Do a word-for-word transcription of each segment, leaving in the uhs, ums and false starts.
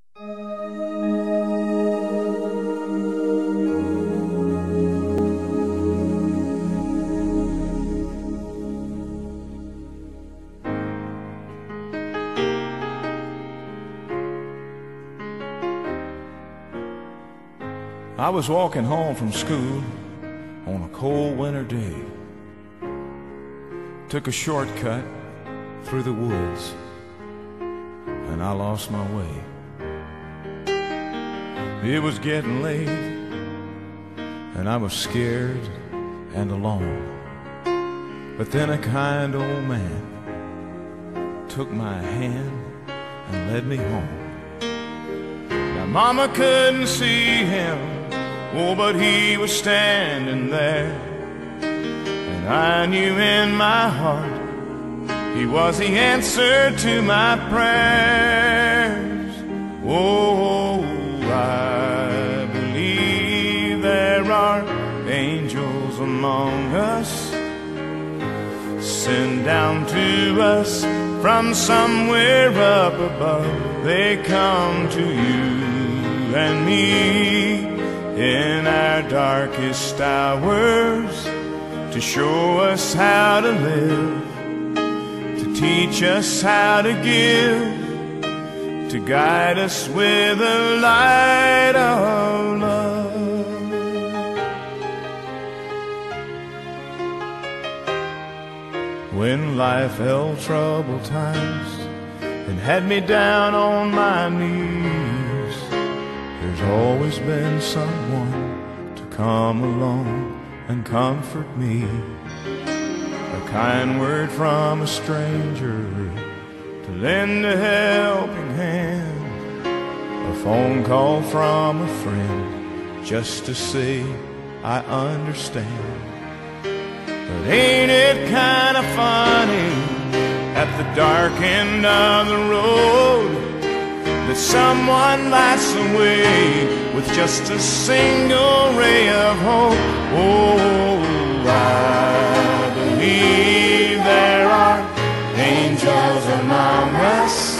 I was walking home from school on a cold winter day. Took a shortcut through the woods, and I lost my way. It was getting late, and I was scared and alone. But then a kind old man took my hand and led me home. Now Mama couldn't see him, oh, but he was standing there. And I knew in my heart he was the answer to my prayers. Oh, I believe there are angels among us, sent down to us from somewhere up above. They come to you and me in our darkest hours to show us how to live, to teach us how to give, to guide us with the light of love. When life held troubled times and had me down on my knees, there's always been someone to come along and comfort me. A kind word from a stranger to lend a helping hand, a phone call from a friend just to say I understand. But ain't it kind of funny at the dark end of the road that someone lights the way with just a single ray of hope? Oh, I believe there are angels among us,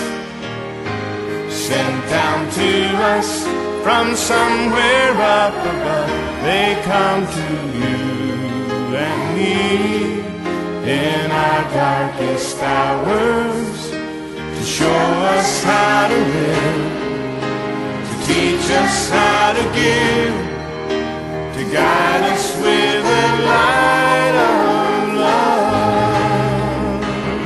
sent down to us from somewhere up above. They come to you and me in our darkest hours to show us how to live, to teach us how to give, to guide us with the light of love.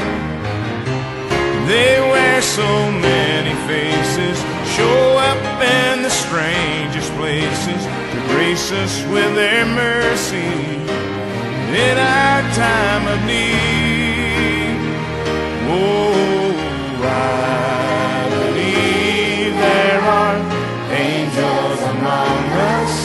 They wear so many faces, show up in the strangest places to grace us with their mercy in our time of need. Oh, I believe there are angels among us,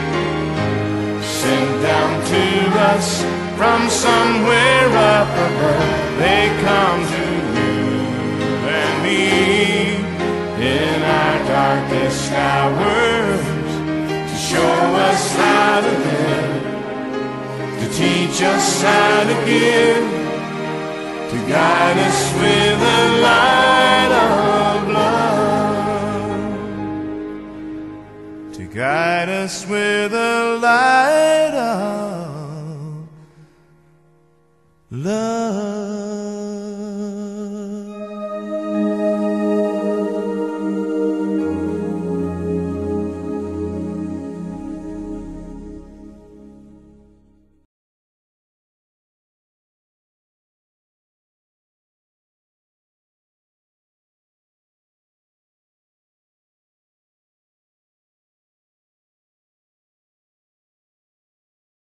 sent down to us from somewhere up above. They come to you and me in our darkest hours to show us how to live, to teach us how to give, to guide us with the light of love, to guide us with the light